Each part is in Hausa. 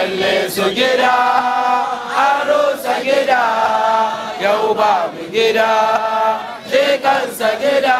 kulle su gida an rusa gida yau babu gida shi kansa gida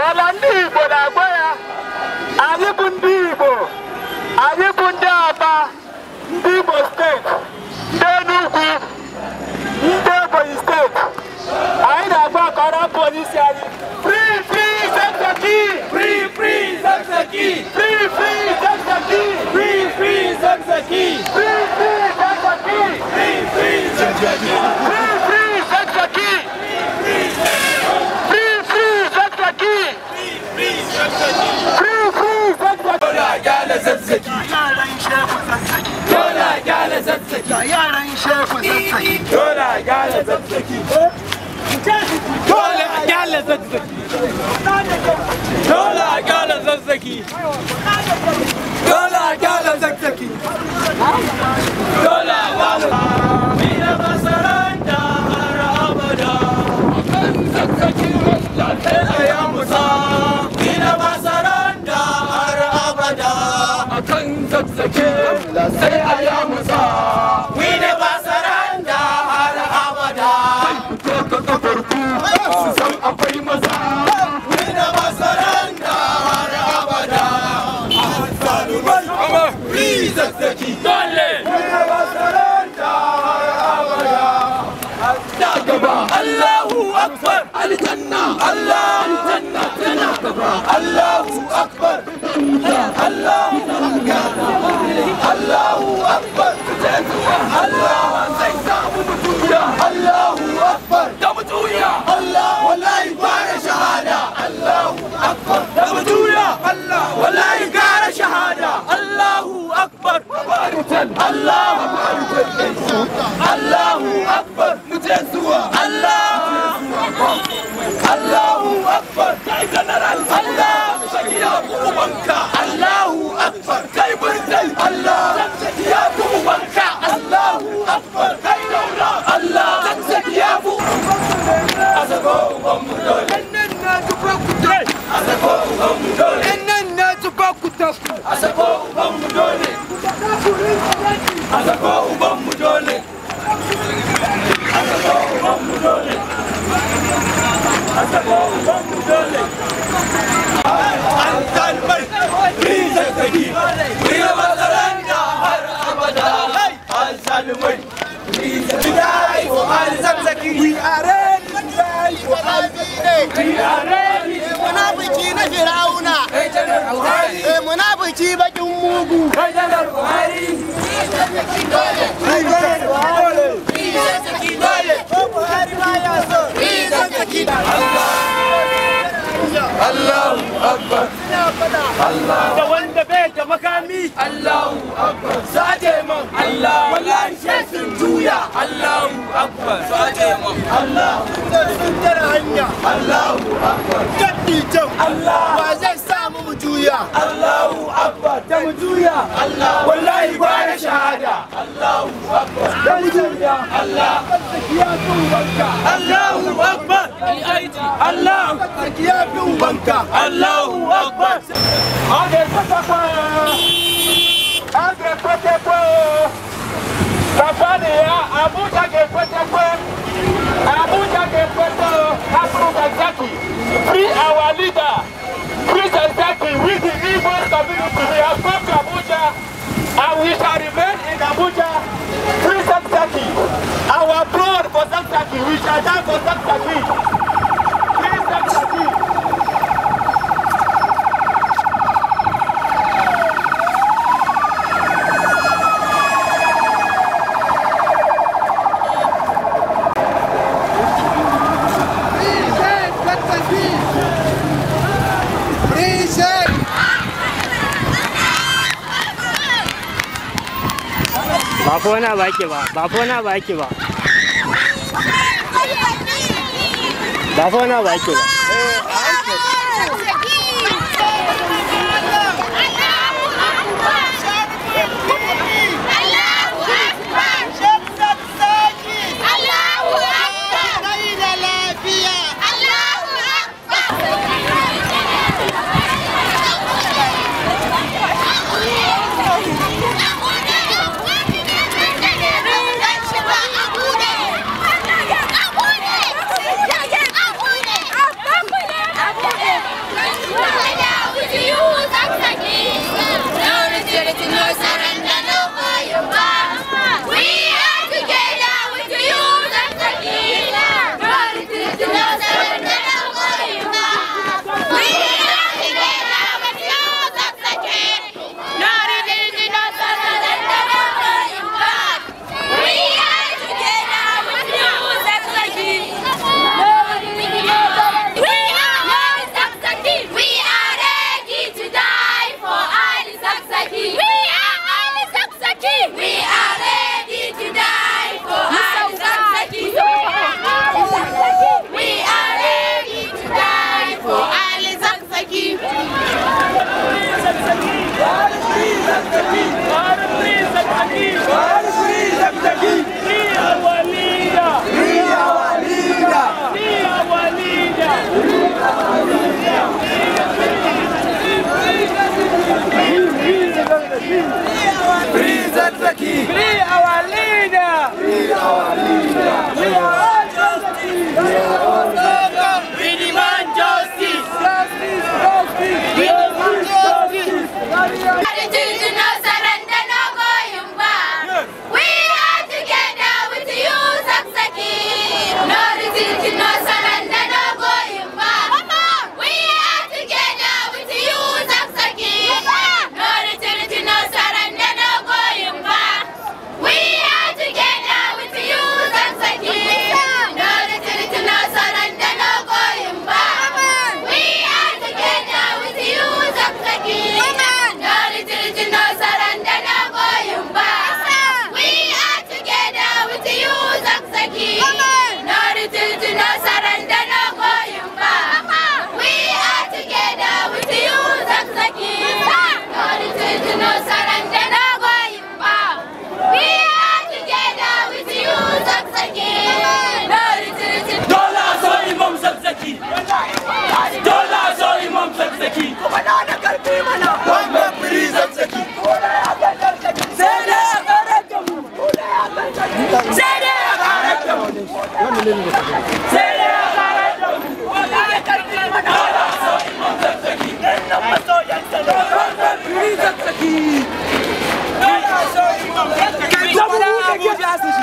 Mana ndị Igbo na-agba ya, anyị bụ ndị Igbo, anyị bụ ndị Aba, ndị Imo steeti, ndị Enugu, ndị Ebonyi steeti. Anyị na-agba ka ọ rapụ onye isi anyị. Free, free Zakzaky! Free, free Zakzaky! Free, free Zakzaky! Free, free Zakzaky! Free, free Zakzaky! Free, free Zakzaky! Free, free Zakzaky! Free, free Zakzaky! Free, free Zakzaky! Dola gyala Zakzaky! Dola gyala Zakzaky! Yaran Sheikh Zakzaky! Dola gyala Zakzaky! Dola gyala Zakzaky! Dola gyala Zakzaky! Dola gyala Zakzaky! Dola gyala Mina masaranda har abada akan Zakzaky sai ya musa Mina masaranda har abada akan Zakzaky sai ya musa Mina masaranda har abada su san akwai maza Mina masaranda har abada Free Zakzaky dole Mina masaranda har abada Allahu Akbar Aljanna Allahu Janna Janna Allahu Akbar Allahu Akbar Allahu Allahu Akbar Damutuya Allah wallahi bara shahada Allahu Akbar Damutuya Allah wallahi gara shahada Allahu Akbar Allahu Akbar mutazwa Allahu Akbar kai general Allah shakiya ubanka Allahu Akbar kai burtai Allah shakiya ubanka Allahu Akbar kai daula Allah shakiya asako ubamudole nenna tubakute asako ubamudole nenna tubakute asako ubamudole asako ubamudole asako ubamudole asako ubamudole Al-Talmay Free Zakzaky Free Mazaranda har abada Al-Talmay Free Zakzaky Al-Zakzaky We are ready for Al-Zakzaky We are ready munafiki na Firauna munafiki bakin mugu Janar Buhari Free Zakzaky dole Buhari ma ya so Free Zakzaky Allahu Akbar Allah da wanda bai da makami Allahu Akbar saje man Allah wallahi sai sun juya Allahu Akbar saje man Allah sun tara hanya Allahu Akbar kaddi jam Allah wa zai samu mu juya Allahu Akbar da mu juya Allah wallahi bara shahada Allahu Akbar da mu juya Allah ya tubanka Allahu Akbar Allah ya tubanka Allahu Akbar Ade patapa Safari ya Abuja ke patapa Abuja ke patapa Sheikh Zakzaky free our leader Sheikh Zakzaky with the Igbo community we have come to Abuja and we shall remain in Abuja free Zakzaky our blood for Zakzaky we shall die for Zakzaky free Zakzaky Bafona baki ba, bafona baki ba. Bafona baki ba. Zakzaky. Free our leader. Free our leader. We want justice. We want justice. We demand justice. Justice, justice. We demand justice. No surrender, no going back. We are together with you, Zakzaky. No retreat, no surrender, no going back. We are together with you, Zakzaky. No retreat, no surrender, no going back. We are together with you, Zakzaky. No retreat, no surrender, no going back. We are together with you, Zakzaky. No retreat, no surrender, no going back. We are together with you, Zakzaky. No retreat, no surrender, no going back. We are together with you, Zakzaky. No retreat, no surrender, no going back. We are together with you, Zakzaky. No retreat. Dollar so Imam Zakzaky. Dollar so Imam Zakzaky. Wanda free Zakzaky. Sede akarakamu. Sede akarakamu. Sede akarakamu. Dollar so Imam Zakzaky. Wanda free Zakzaky. Dollar so Imam Zakzaky. Abuja station.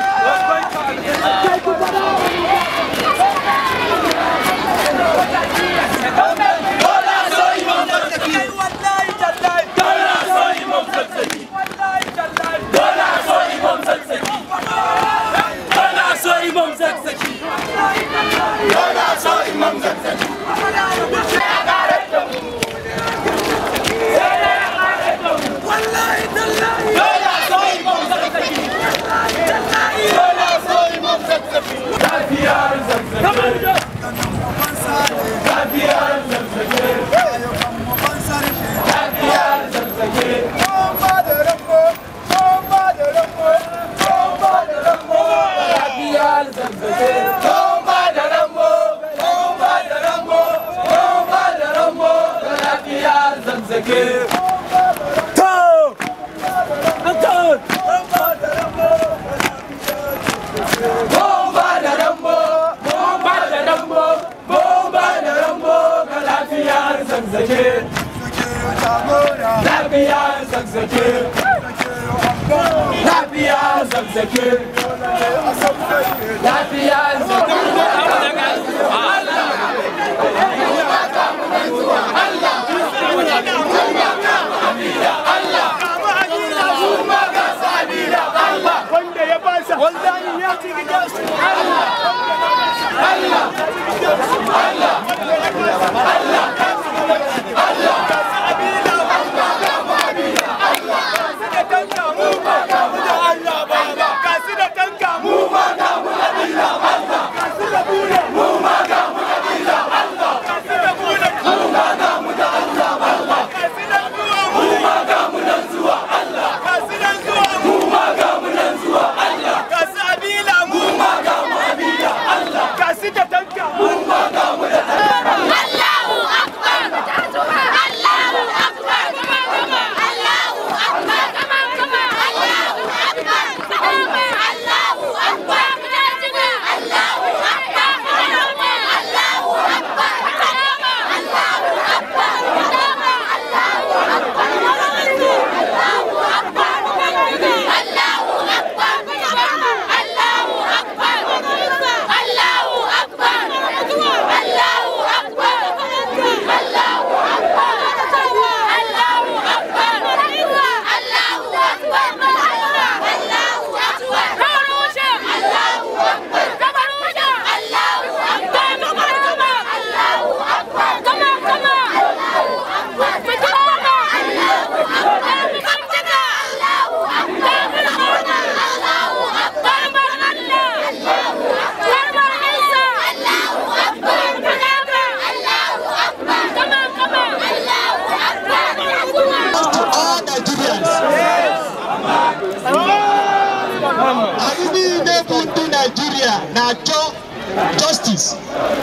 Justice.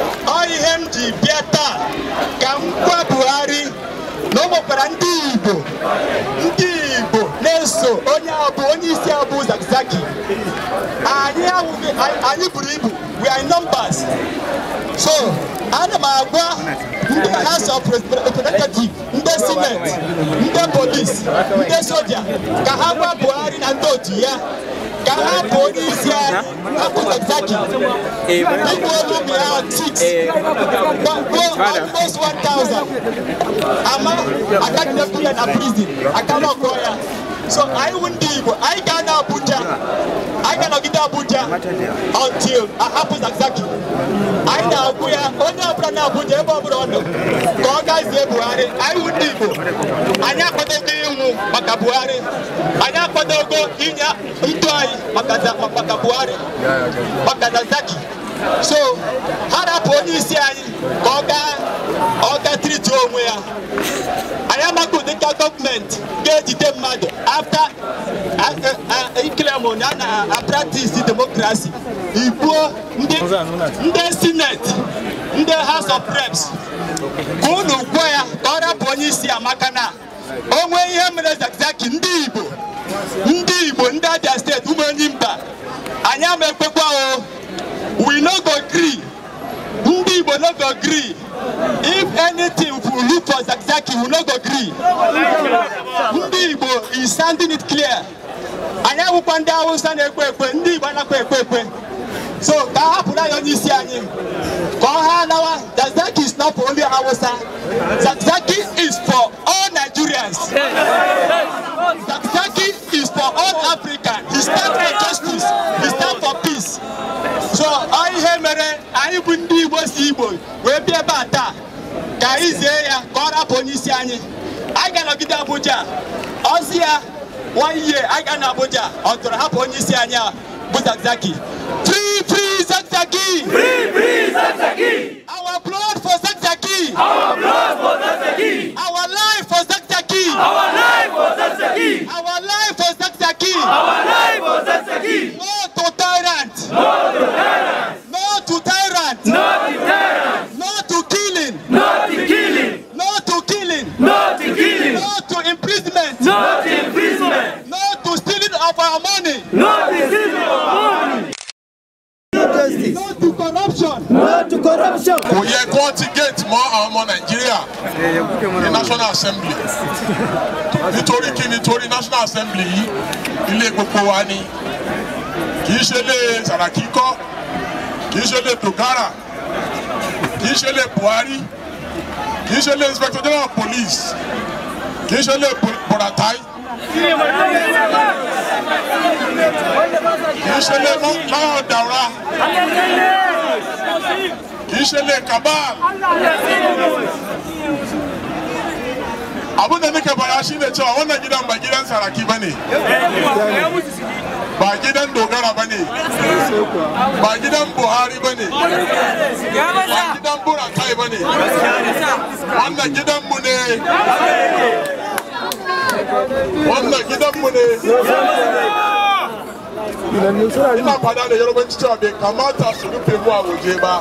IMG Biata Kampa Buhari no more Ndibo Nesi also only isi Abu Zakzaky. We are in numbers. So Adamagwa, the House of Representatives, the Senate, the police, the soldier, Kahaba Buhari and Dotia, Kahaba police, Abu Zakzaky. People will out 6, almost 1,000. I can't put in a prison. I cannot go. So I won't do. I can't Abuja. I cannot get Abuja until Abu Zakzaky. I know we are on Abuja. I would do. I know what they do. Makabuari. I know what they go in Makazaki. So, how police Oga treat you where I am a good government get them mad after I practice democracy. In the Senate, in the House of Reps, go to where other police are Makana. Only Emirates Zakzaky Ndibo, Ndadia State, Umanimba. I am a Papa. We not agree. We will not agree. If anything, we look for Zakzaky, we will not agree. Ndibo is standing it clear. I am Upanda Usan Ndibo. So, Zakzaky is not for only Hausa. Zakzaky is for all Nigerians. Zakzaky is for all Africans. He stands for justice. He stands for peace. So I hemere I bundi was Igbo. We be about that. Kaizeya kora ponisi anyi. I cannot get Abuja. Osia 1 year I can Abuja. Until ponisi anya Zakzaky. Free Zakzaky. Free Zakzaky. Our blood for Zakzaky. Our blood for Zakzaky. Our life for Zakzaky. Our life for Zakzaky. Our life for Zakzaky. Our life for Zakzaky. No to tyrant. No to tyrant. No to tyrant. No to tyrant. No to killing. No to killing. No to killing. No to killing. No to imprisonment. No to imprisonment. No to stealing of our money. No to stealing of our money. No to corruption. No to corruption. We are going to get more Nigeria in National Assembly. Nítorí National Assembly ilé gbogbo wa ni. Kì í ṣe lé Saraki kọ́, kì í ṣe lé Dogara, kì í ṣe lé Buhari, kì í ṣe lé Inspector General of Police, kì í ṣe lé Boratai, kì í ṣe lé Lawa Daura, kì í ṣe lé Kabal. Abun da nake bara shine cewa wannan gidan ba gidan Saraki bane. Ba gidan Dogara bane. Ba gidan Buhari bane. Ba gidan Buratai bane. Wannan gidan mu ne. Wannan gidan mu ne. Ina fada da Yarbanci cewa bai kamata su rufe mu a waje ba.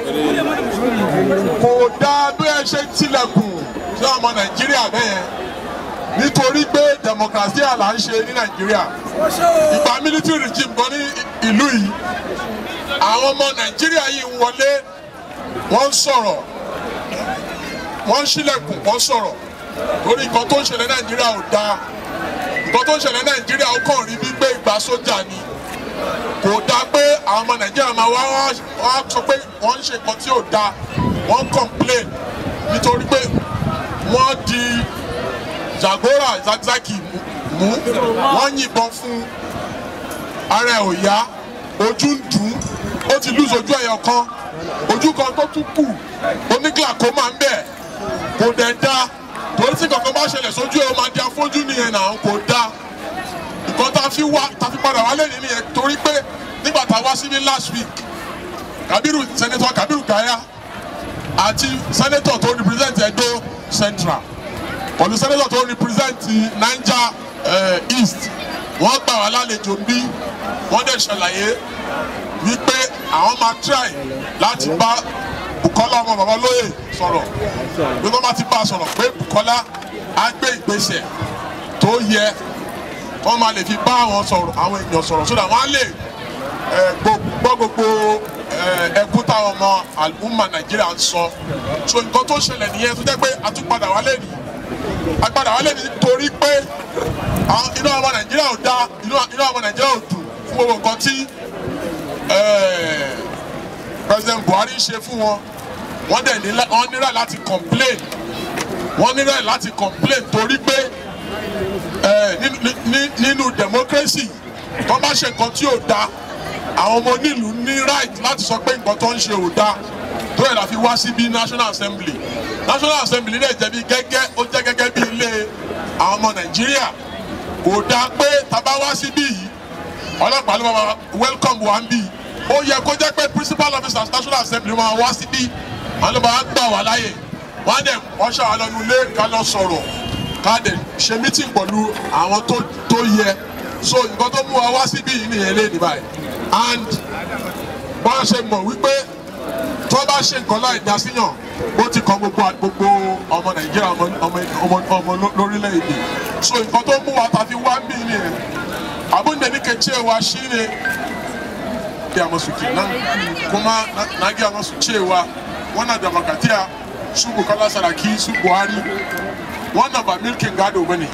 Ko da doya shan tilakun ọmọ Nàìjíríà bẹ́ẹ̀ nítorí pé democracy là ń ṣe ní Nàìjíríà ìgbà military regime gan ní ìlú yìí àwọn ọmọ Nàìjíríà yìí ń wọlé wọ́n ń sọ̀rọ̀ wọ́n ń ṣílẹ̀kùn wọ́n sọ̀rọ̀ lórí nǹkan tó ń ṣẹlẹ̀ Nàìjíríà ò dáa nǹkan tó ń ṣẹlẹ̀ Nàìjíríà ó kàn rí bí gbé ìgbà sójà ni kò dáa pé àwọn ọmọ Nàìjíríà máa wá sọ pé wọ́n ń ṣe nǹkan tí ò dáa wọ́n complain nítorí pé wọ́n di Zakzaky mú wọ́n yìnbọn fún ara ẹ̀ ò yá ojú ń dùn ó ti lose ojú ẹ̀yọ̀ kan ojú kan tó tún kù oníglàkómà ń bẹ̀ kò dẹ̀ dá torí tí kankan bá ṣẹlẹ̀ sójú ẹ̀ ó máa di afọ́jú nìyẹn náà kò dá nǹkan tá a fi padà wálé nìyẹn torí pé nígbà tá a wá síbí last week Senator Kabiru Gaya àti Senator tó represent Edo Central pẹ̀lú Senator tó represent Niger East wọ́n gbà wá lálejò bí wọ́n dẹ̀ ṣàlàyé wípé àwọn máa try láti bá Bukola ọmọ bàbá lóyè sọ̀rọ̀ bí wọ́n bá ti bá a sọ̀rọ̀ pé Bukola á gbé ìgbésẹ̀ tó yẹ wọ́n máa lè fi bá àwọn èèyàn sọ̀rọ̀ sódà wọ́n á lè gbọ́ gbogbo ẹkún táwọn ọmọ àlùmọ́ Nàìjíríà ń sọ. So nǹkan tó ṣẹlẹ̀ nìyẹn tó jẹ́ pé àtúpadà wálé ni torí pé inú ọmọ Nàìjíríà ò dá inú ọmọ Nàìjíríà ò dùn fún gbogbo nǹkan tí President Buhari ṣe fún wọn. Wọ́n nílò láti complain. Wọ́n nílò láti complain torí pé nínú democracy tó bá ṣe nǹkan tí ò dá àwọn ọmọ onílùú ní right láti sọ pé nǹkan tó ń ṣe ò dá tó yẹ la fi wá síbi National Assembly. National Assembly lè jẹ́ bí gẹ́gẹ́ bí ilé àwọn ọmọ Nàìjíríà. Kò dáa pé tá bá wá síbí yìí ọlọ́pàá ló máa welcome wa ń bí. Ó yẹ kó jẹ́ pé principal officers National Assembly máa wá síbí wọ́n ló máa gbà wá láyè. Wọ́n á dẹ̀ wọ́n ṣàlọ́nu ilé ká lọ sọ̀rọ̀ ká dẹ̀ ṣe meeting pẹ̀lú àwọn tó yẹ. So nǹkan tó mú wa wá síbí yìí nìyẹn lé ní báyìí. And bá a ṣe mọ̀ wípé tó bá ṣe nǹkan láì dá síyàn ó ti kan gbogbo ọmọ Nàìjíríà ọmọ lórílẹ̀-èdè. So nǹkan tó mú wa ta fi wá bí nìyẹn. Abunda nike cewa shine ya masu kenan kuma na gaya masu cewa wannan demokratiya su Bukola Saraki su Buhari wannan ba milkin gado bane.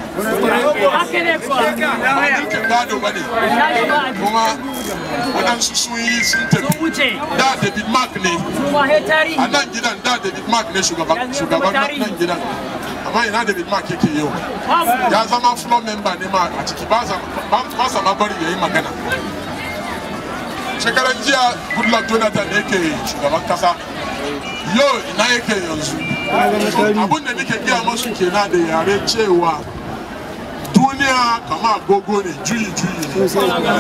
Milkin gado bane. Kuma waɗansu sun yi sun tafi. Da David Mark ne. A nan gidan da David Mark ne shugaban nan gidan. Amma ina David Mark yake yau. Ya zama floor member ne ma a ciki ba sa ma bari yayi magana. Shekaran jiya Goodluck Jonathan yake shugaban kasa. Yau ina yake yanzu. Abun da nake gaya masu kenan da yare cewa duniya kama agogo ne juyi ne.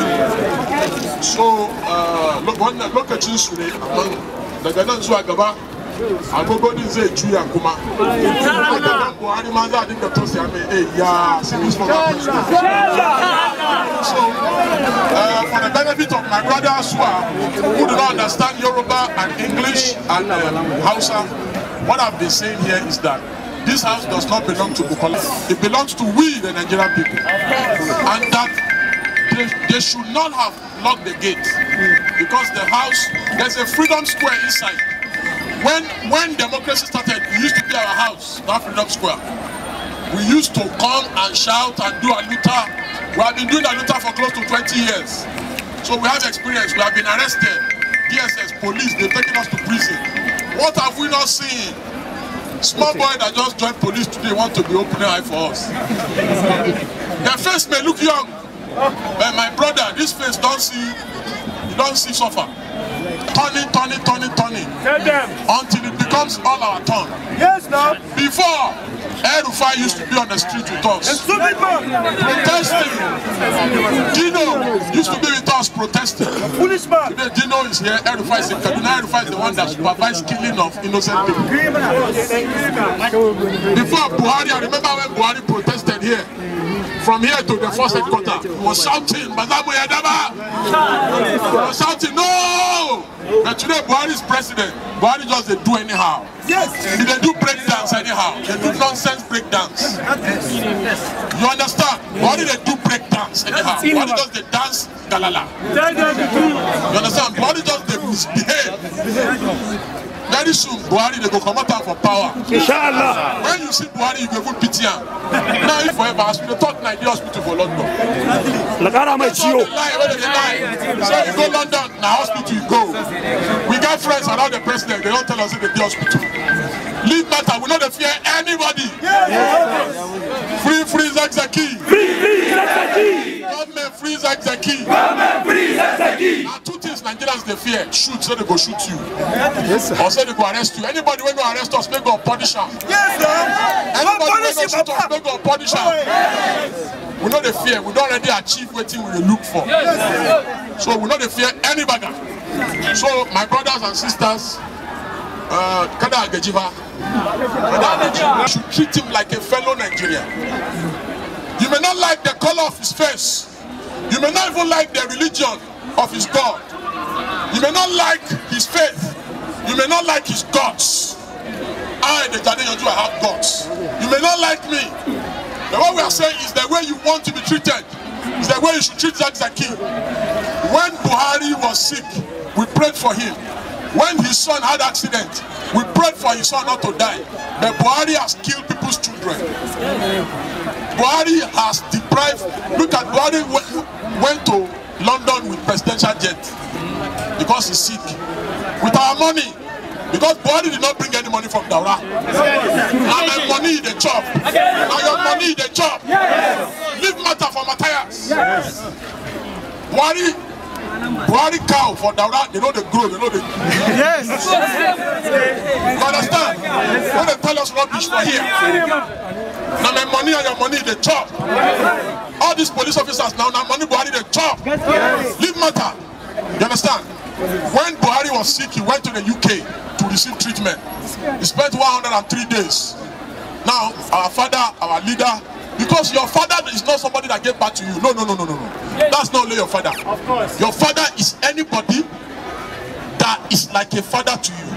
So wannan lokacin su ne amma daga nan zuwa gaba agogo din zai juya kuma. Buhari ma za a dinga tausaya mai ya sinis for that president. So for the benefit of my brothers who do not understand Yoruba and English and Hausa, what I've been saying here is that this house does not belong to Bukola. It belongs to we, the Nigerian people. And that they should not have locked the gate because the house, there's a freedom square inside. When democracy started, it used to be our house, that freedom square. We used to come and shout and do aluta. We have been doing aluta for close to 20 years. So we have experience. We have been arrested. DSS, police, they've taken us to prison. What have we not seen? Small boy that just joined police today want to be opening eye for us. Their face may look young, but my brother, this face don't see suffer. Turning, until it becomes all our turn. Yes, no. Before, Erufai used to be on the street with us, protesting. Dino used to be with us protesting. Foolish man. Today, Dino is here. Erufai is in Kaduna. Erufai is the one that supervised killing of innocent people. Before Buhari, I remember when Buhari protested here. From here to the first headquarters, he was shouting, Bazamu Yadaba! He was shouting, no! But today, Buhari is president. Buhari just they do anyhow. Yes. They do break dance anyhow. They do nonsense break dance. You understand? Buhari they do break dance anyhow. Buhari just they dance galala. You understand? Buhari just they misbehave. Very soon, Buhari they go come out for power. Inshallah. When you see Buhari, you go put pity him. Now if forever, as we talk Nigeria hospital for London. They say you go London, now hospital you go. We got friends around the president, they don't tell us in the hospital. Leave matter, we don't fear anybody. Free Zakzaky. Free Zakzaky. Government free Zakzaky. Government free Zakzaky. Now two things Nigerians they fear. Shoot, so they go shoot you. Yes, or say they go arrest you. Anybody when go arrest us, they go punish them. Yes, sir. Anybody when go shoot us, they go punish them. We know the fear. We don't already achieve what we look for. So we know the fear anybody. So my brothers and sisters, Kada Agejiva, you should treat him like a fellow Nigerian. You may not like the color of his face. You may not even like the religion of his God. You may not like his faith. You may not like his gods. I, the Jadeyanju, I have gods. You may not like me. But what we are saying is the way you want to be treated. It's the way you should treat Zakzaky. When Buhari was sick, we prayed for him. When his son had accident, we prayed for his son not to die. But Buhari has killed people's children. Buhari has deprived. Look at Buhari went to London with presidential jet because he's sick. With our money, because Buhari did not bring any money from Daura. Now my money is the chop. Now your money is the chop. Leave matter for Matthias. Buhari cow for Daura, they know they grow, they know they... Yes. You understand? When they tell us rubbish for here. Now my money and your money, they chop. All these police officers now money Buhari, they chop. Leave matter. You understand? When Buhari was sick, he went to the UK to receive treatment. He spent 103 days. Now, our father, our leader, because your father is not somebody that gave back to you. No. That's not only your father. Of course. Your father is anybody that is like a father to you.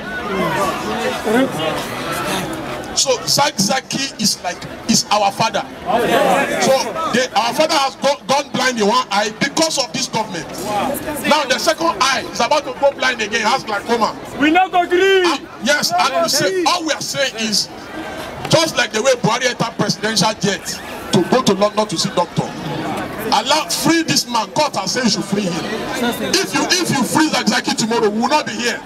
So Zakzaky is our father. So our father has gone blind in one eye because of this government. Now the second eye is about to go blind again, has glaucoma. We not agree. Yes, and we say, all we are saying is, just like the way Buhari entered presidential jet to go to London to see doctor, Allah free this man. Court and say you should free him. If you free Zakzaky tomorrow, we will not be here.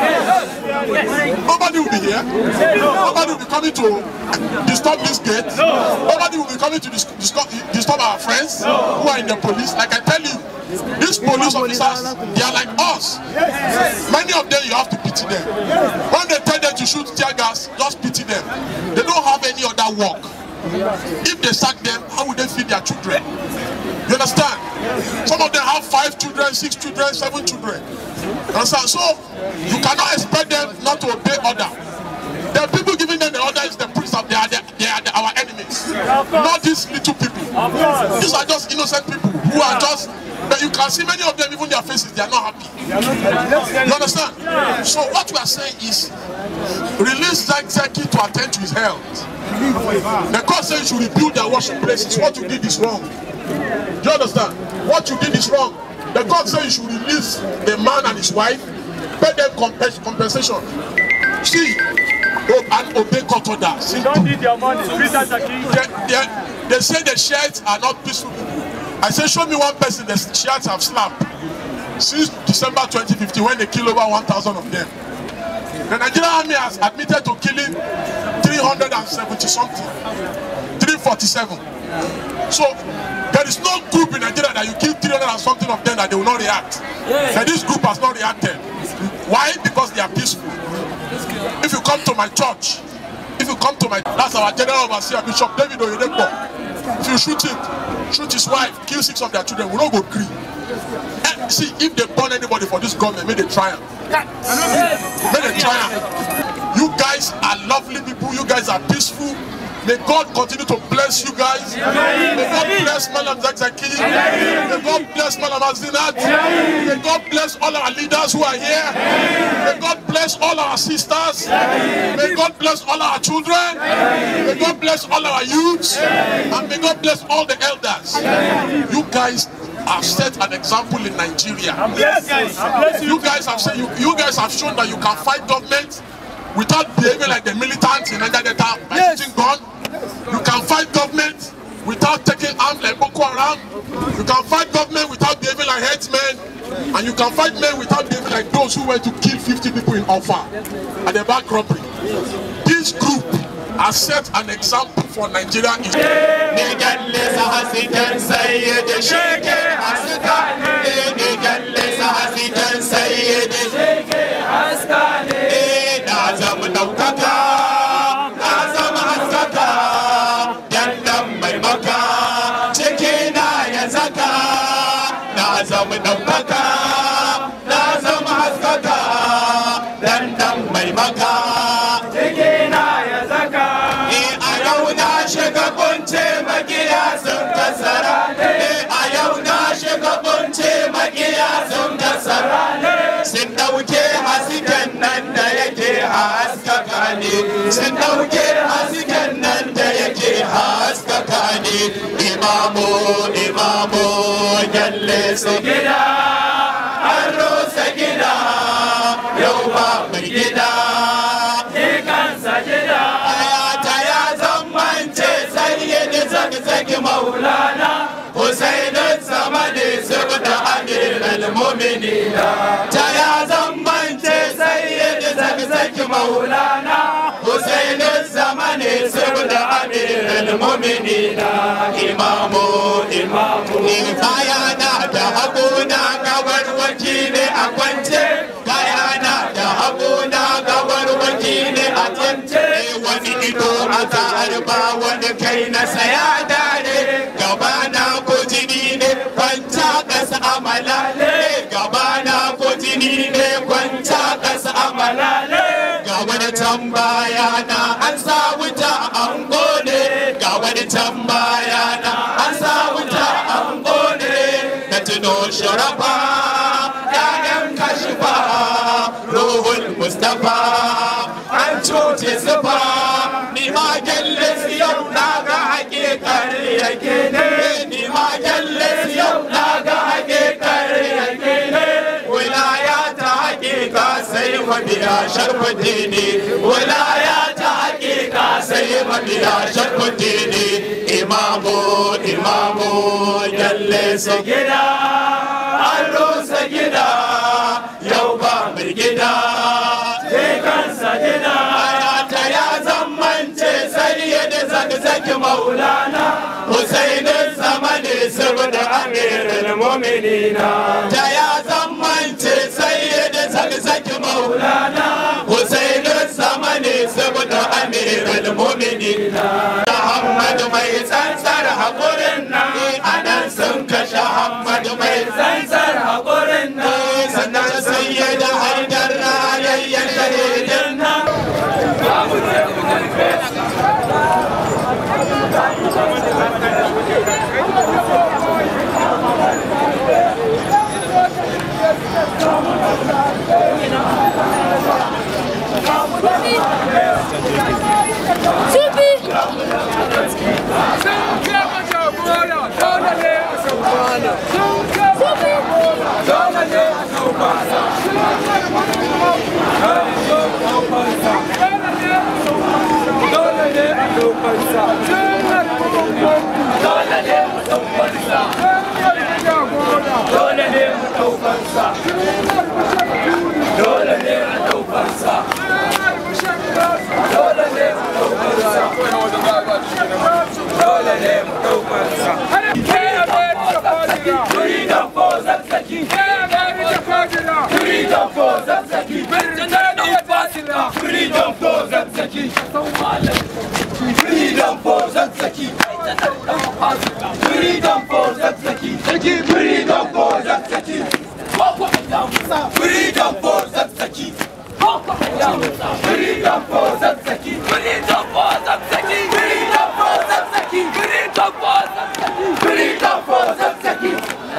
Nobody will be here. Nobody will be coming to disturb this gate. Nobody will be coming to disturb our friends who are in the police. Like I tell you, these police officers, they are like us. Many of them, you have to pity them. When they tell them to shoot tear gas, just pity them. They don't have any other work. If they sack them, how would they feed their children? You understand? Some of them have 5 children, 6 children, 7 children. You understand? So you cannot expect them not to obey order. The people giving them the order is the priests of they are our enemies. Not these little people. These are just innocent people who are just. But you can see many of them, even their faces, they are not happy. You understand? So what we are saying is, release Zakzaky to attend to his health. The court says you should rebuild their worship places. What you did is wrong. Do you understand? What you did is wrong. The court says you should release the man and his wife, pay them compensation. See, and obey court orders. We don't need your money. They say the Shiites are not peaceful people. I say, show me one person the Shiites have slapped since December 2015 when they killed over 1,000 of them. The Nigerian army has admitted to killing 370 something, 347. So there is no group in Nigeria that you kill 300 and something of them that they will not react. And this group has not reacted. Why? Because they are peaceful. If you come to my church, that's our general overseer, Bishop David Oyedepo. If you shoot him, shoot his wife, kill 6 of their children, we don't go agree. And see, if they burn anybody for this government, may they triumph. May they triumph. You guys are lovely people, you guys are peaceful. May God continue to bless you guys. May God bless Madam Zakzaky. May God bless Madam Azinat. May God bless all our leaders who are here. May God bless all our sisters. May God bless all our children. May God bless all our youths. And may God bless all the elders. You guys have set an example in Nigeria. You guys have shown that you can fight government without behaving like the militants in Niger Delta by shooting gun. You can fight government without taking arms like Boko Haram. You can fight government without behaving like headsmen. And you can fight men without behaving like those who went to kill 50 people in Alpha at the bank robbery. This group has set an example for Nigeria. Imamu su gida an rusa gida yau ba mai gida kansa gida ta ya zammance sayyidi zakzaki maulana Husainin zamani saboda amiral mu'minina ta ya zammance sayyidi zakzaki maulana Husainin zamani saboda amiral mu'minina imamu kayana da haguna gabar wakili a kwance kayana da haguna gabar wakili a kwance wani ido aka harba wani kai na saya dare gabana ko jini ne kwanta kasa amalale gabana ko jini ne kwanta kasa amalale ga wani tambaya na an sa wuta an gode ga wani tambaya na an sa wuta an gode na tuno sharafa ƴaƴan kashifa ruhul mustafa an cuce zuba ni ma kyalle yau na ga hakikar yake ne ni ma kyalle yau na ga hakikar yake ne wilaya ta hakika sai mabiya sharfuddini wilaya ta hakika sai mabiya sharfuddini imamu kyalle su gida an rusa gida yau ba mai gida kansa gida ta ya zammance sayyidi zakzaki maulana Husainin zamani saboda amirul mu'minina ta ya zammance sayyidi zakzaki maulana Husainin zamani saboda amirul mu'minina Muhammad mai tsantsar hakurin nan anan sun kashe Muhammad mai tsantsar hakurin nan sannan sayyida haidar rayayyen shahidin nan Freedom for Zakzaky! Freedom for Zakzaky! Freedom for Zakzaky! Freedom for Zakzaky! Freedom for Zakzaky! Freedom for Zakzaky! Freedom for Zakzaky! Freedom for Zakzaky! Freedom for Zakzaky! Freedom for Zakzaky! Freedom for Zakzaky! Freedom for Zakzaky!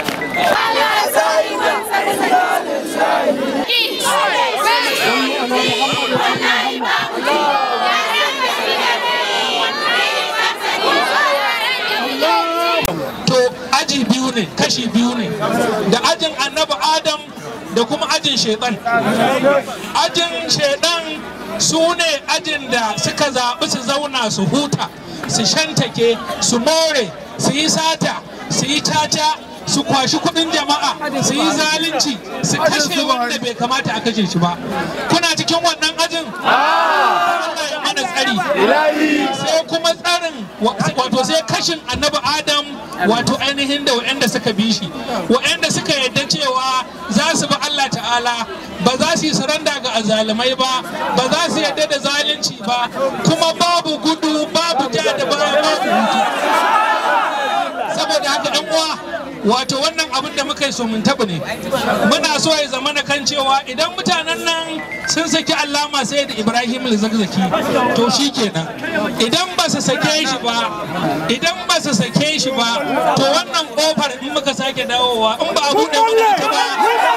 aji biyu ne, kashi biyu ne, da ajin annabi Adam da kuma ajin shaitan. Ajin shaitan su ne ajin da suka zaɓi su zauna su huta, su shantake, su more, su yi sata, su yi caca, su kwashi kudin jama'a, su yi zalunci, su kashe wanda bai kamata a kashe shi ba. Kuna cikin wannan ajin? Allah ya mana tsari. Sai kuma tsarin wato sai kashin annabi Adam wato ainihin da wa'anda suka bi shi, wa'anda suka yadda cewa za su bi Allah ta'ala, ba za su yi saranda ga azalimai ba, ba za su yadda da zalunci ba, kuma babu gudu, babu ja da baya, babu hutu. Saboda haka ɗan uwa, wato wannan abin da muka yi so mun taɓa ne, muna so ya zama na kan cewa idan mutanen nan sun saki Allama sai da Ibrahim Zakzaky to shi kenan. Idan ba su sake shi ba, idan ba su sake shi ba, to wannan ƙofar in muka sake dawowa in ba a buɗe mana ita ba,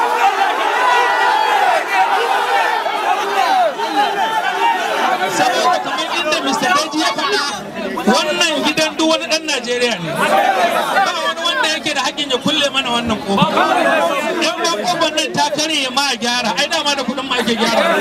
saboda kamar inda Mr. Daji ya faɗa, wannan gidan duk wani ɗan Najeriya ne, ba wani wanda yake da haƙin ya kulle mana wannan ƙofa. In ba ƙofar nan ta karye ma a gyara, ai dama da kuɗin ma ake gyara.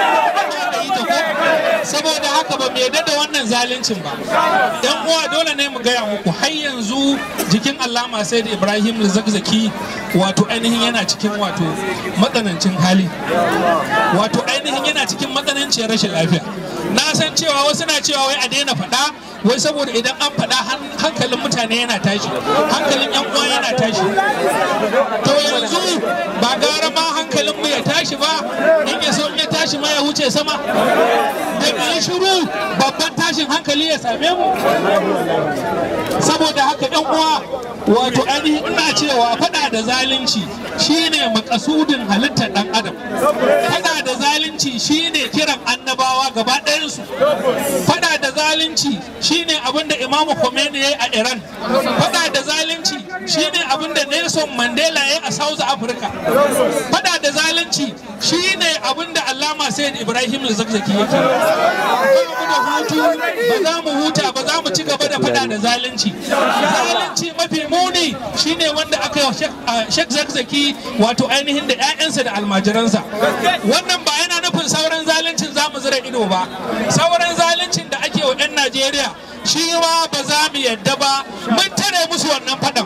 Saboda haka ba mu yarda da wannan zaluncin ba. Yan uwa dole ne mu gaya muku har yanzu jikin Allama Said Ibrahim Zakzaky wato ainihin yana cikin wato matsanancin hali. Wato ainihin yana cikin matsananciyar rashin lafiya. Na san cewa wasu na cewa wai a daina faɗa wai saboda idan an faɗa hankalin mutane yana tashi, hankalin yan uwa yana tashi. To yanzu ba gara ma hankalin mu ya tashi ba, in ya so in ya tashi ma ya wuce sama. Da mu yi shiru babban tashin hankali ya same mu. Saboda haka yan uwa wato ainihin ina cewa faɗa da zalunci shine makasudin halittar ɗan adam. Faɗa da zalunci shine kiran annabawa gaba ɗayansu. Faɗa da zalunci shine abinda Imam Khomeini yayi a Iran. Faɗa da zalunci shine abinda Nelson Mandela yayi a South Africa. Faɗa da zalunci shine abinda Allama Said Ibrahim Zakzaky yake. Ba za mu huta ba, za mu ci gaba da faɗa da zalunci. Zalunci mafi muni shine wanda aka yi Sheikh Zakzaky wato ainihin da 'ya'yansa da almajiransa. Wannan ba yana nufin sauran zaluncin za mu zira ido ba. Sauran zaluncin da ake wa 'yan Najeriya shi ma ba za mu yadda ba, mun tare musu wannan faɗan.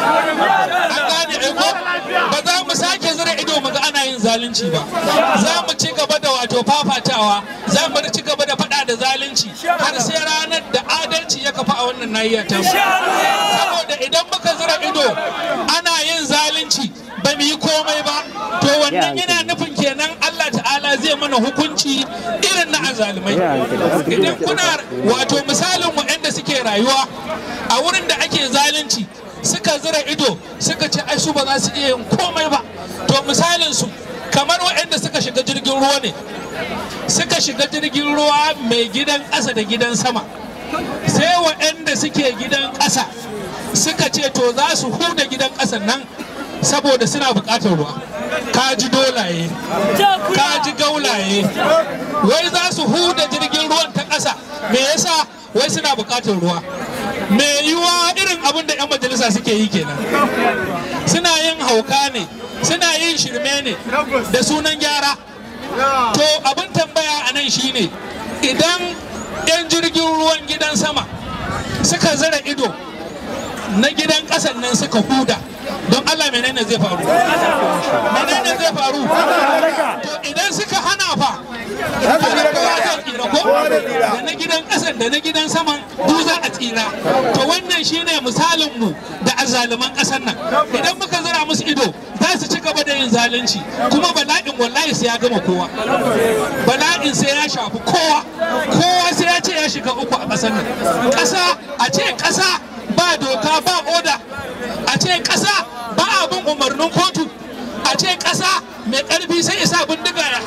An gane aiko? Ba za mu sake zira ido mu ga ana yin zalunci ba. Za mu ci gaba da wato fafatawa, za mu ci gaba da faɗa da zalunci har sai ranar da adalci ya kafa a wannan nahiyar ta. Saboda idan muka zira ido ana yin zalunci ba mu yi komai ba, to wannan yana nufin kenan Allah ta'ala zai mana hukunci irin na azalumai. Idan kuna wato misalin waɗanda suke rayuwa a wurin da ake zalunci suka zira ido suka ce ai su ba za su iya yin komai ba, to misalin su kamar waɗanda suka shiga jirgin ruwa ne, suka shiga jirgin ruwa mai gidan ƙasa da gidan sama, sai waɗanda suke gidan ƙasa suka ce to za su huda gidan ƙasan nan saboda suna buƙatar ruwa. Kaji dolaye, kaji gaulaye, wai za su huda jirgin ruwan ta ƙasa, me yasa? Wai suna buƙatar ruwa. Me yiwa irin abin da 'yan majalisa suke yi kenan, suna yin hauka ne, suna yin shirme ne da sunan gyara. To abin tambaya a nan shine idan 'yan jirgin ruwan gidan sama suka zara ido na gidan ƙasan nan suka huda, don Allah menene zai faru? Menene zai faru? To idan suka hana fa, kada kowa zai tsira ko? Da na gidan ƙasan da na gidan saman duk za a tsira. To wannan shine misalin mu da azzaluman ƙasar nan. Idan muka zira musu ido za su ci gaba da yin zalunci, kuma bala'in wallahi sai ya gama kowa. Bala'in sai ya shafi kowa. Kowa sai ya ce ya shiga uku a ƙasar nan. Ƙasa a ce ƙasa ba doka ba oda, a ce ƙasa ba abin umarnin kotu, a ce ƙasa mai ƙarfi sai isa bindiga ya